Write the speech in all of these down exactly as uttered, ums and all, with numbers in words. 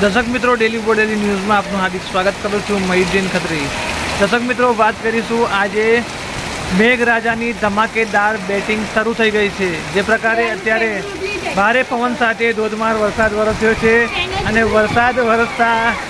दर्शक मित्रों daily Bodeli news में आपનું हार्दिक स्वागत करूँ છું મયુરજૈન ખત્રી। દર્શક મિત્રો વાત કરીશું આજે મેઘરાજાની ધમાકેદાર બેટિંગ શરૂ થઈ ગઈ છે। જે પ્રકારે અત્યારે ભારે પવન સાથે ધોધમાર વરસાદ વરસ્યો છે અને વરસાદ વરસતા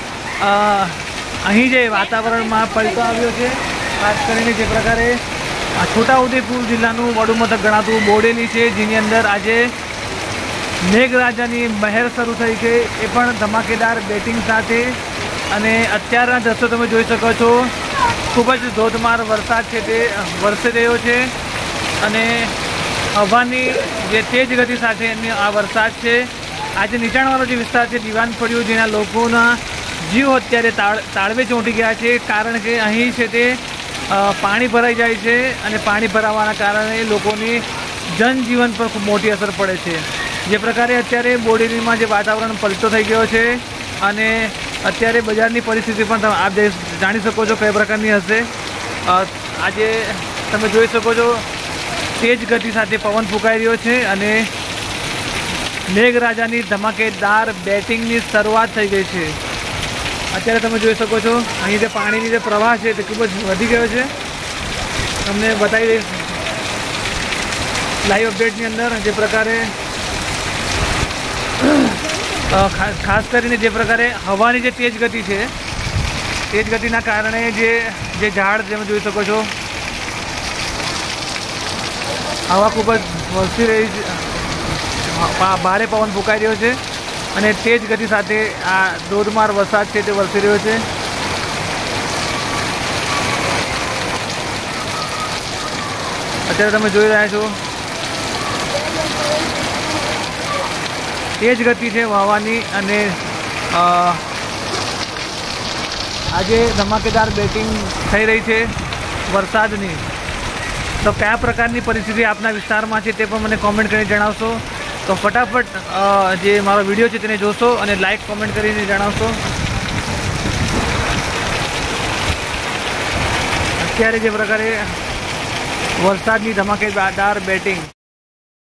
અહીં જે વાતાવરણમાં પલટો આવ્યો છે। ખાસ કરીને જે પ્રકારે છોટાઉદેપુર જિલ્લાનું વડું મથક ગણાતું બોડેલી છે જેની અંદર આજે મેઘરાજાની મહેર શરૂ થઈ છે એ પણ ધમાકેદાર બેટિંગ સાથે અને અત્યારના દ્રશ્યો તમે જોઈ શકો છો ખૂબ જ ધોધમાર વરસાદ છે તે વરસી રહ્યો છે અને હવાની જે તેજ ગતિ સાથે આ વરસાદ છે। આજે નીચાણવાળો જે વિસ્તાર છે દીવાન ફળિયું જેના લોકોના જીવ અત્યારે તાળ તાળવે ચોંટી ગયા છે કારણ કે અહીં છે તે પાણી ભરાઈ જાય છે અને પાણી ભરાવાના કારણે લોકોની જનજીવન પર ખૂબ મોટી અસર પડે છે। જે પ્રકારે અત્યારે બોડેલીમાં જે વાતાવરણ પલટો થઈ ગયો છે અને અત્યારે બજારની પરિસ્થિતિ પણ તમે આપ જાણી શકો છો કઈ પ્રકારની હશે। આજે તમે જોઈ શકો છો તેજ ગતિ સાથે પવન ફૂંકાઈ રહ્યો છે અને મેઘરાજાની ધમાકેદાર બેટિંગની શરૂઆત થઈ ગઈ છે। અત્યારે તમે જોઈ શકો છો અહીં જે પાણીની જે પ્રવાહ છે તે ખૂબ જ વધી ગયો છે। તમને બતાવી દઈશ લાઈવ અપડેટની અંદર જે પ્રકારે ખાસ ખાસ કરીને જે પ્રકારે હવાની જે તેજ ગતિ છે તેજ ગતિના કારણે જે જે ઝાડ તમે જોઈ શકો છો હવા ખૂબ જ વરસી રહી છે, ભારે પવન ફૂંકાઈ રહ્યો છે અને તેજ ગતિ સાથે આ ધોધમાર વરસાદ છે તે વરસી રહ્યો છે। અત્યારે તમે જોઈ રહ્યા છો तेज गति है हवानी अने आज धमाकेदार बेटिंग थई रही है वरसादनी। तो क्या प्रकार की परिस्थिति आपना विस्तार में है ते पण मने कॉमेंट करीने जणावशो। तो फटाफट जे मारो विडियो है तेने जोशो अने लाइक कॉमेंट करीने जणावशो। अत्यारे जे प्रकारे वरसादनी धमाकेदार बेटिंग